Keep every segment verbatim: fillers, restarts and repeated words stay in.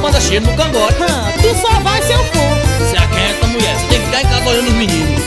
manda cheiro no cangote. Ah, tu só vai se eu for. Se aquieta, mulher, você tem que ficar em casa olhando os meninos.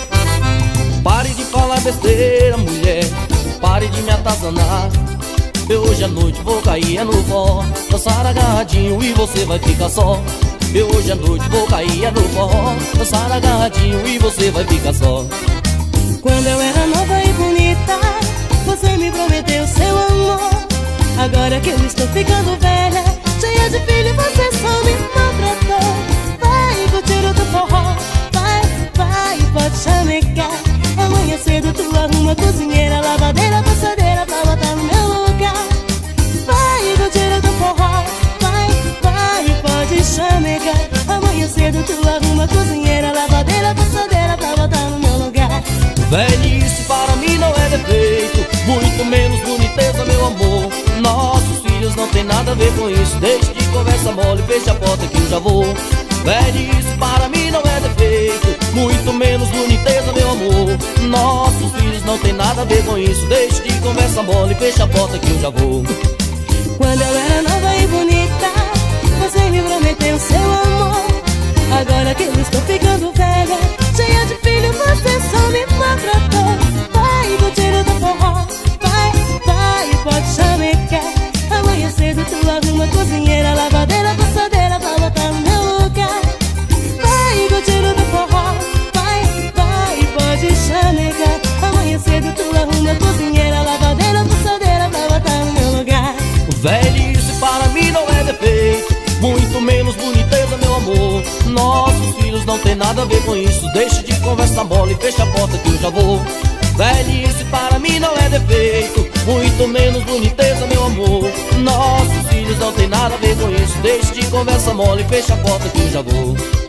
Pare de falar besteira, mulher, pare de me atazanar. Eu hoje à noite vou cair é no forró, dançar agarradinho e você vai ficar só. Eu hoje à noite vou cair é no forró, dançar agarradinho e você vai ficar só. Quando eu era nova e bonita, você me prometeu seu amor. Agora que eu estou ficando velha, cheia de filho, você só me maltratou. Vai curtir o teu forró, vai, vai, pode chamecar. Amanhã cedo tu arruma cozinheira, lavadeira, passadeira pra botar no meu lugar. Vai curtir o teu forró, vai, vai, pode chamecar. Amanhã cedo tu arruma cozinheira, lavadeira, passadeira pra botar no meu lugar. Velhice para mim não é defeito, muito menos boniteza, meu amor. Nossos filhos não tem nada a ver com isso. Deixe de conversa mole, feche a porta que eu já vou. Velhice para mim não é defeito, muito menos boniteza, meu amor. Nossos filhos não tem nada a ver com isso. Deixe de conversa mole, feche a porta que eu já vou. Quando eu era nova e bonita, você me prometeu seu amor. Agora que eu estou ficando velha, cheia de filho, você só me maltratou. Vai curtir o teu forró, vai, vai, pode chamecar. Amanhã cedo tu arruma cozinheira, lavadeira, passadeira pra botar no meu lugar. Vai curtir o teu forró, vai, vai, pode chamecar. Amanhã cedo tu arruma cozinheira, lavadeira, passadeira pra botar no meu lugar. Velhice para mim não é defeito, muito menos boniteza, meu amor. Nossos filhos não tem nada a ver com isso. Deixe de conversa mole e feche a porta que eu já vou. Velhice para mim não é defeito, muito menos boniteza, meu amor. Nossos filhos não tem nada a ver com isso. Deixe de conversa mole e feche a porta que eu já vou.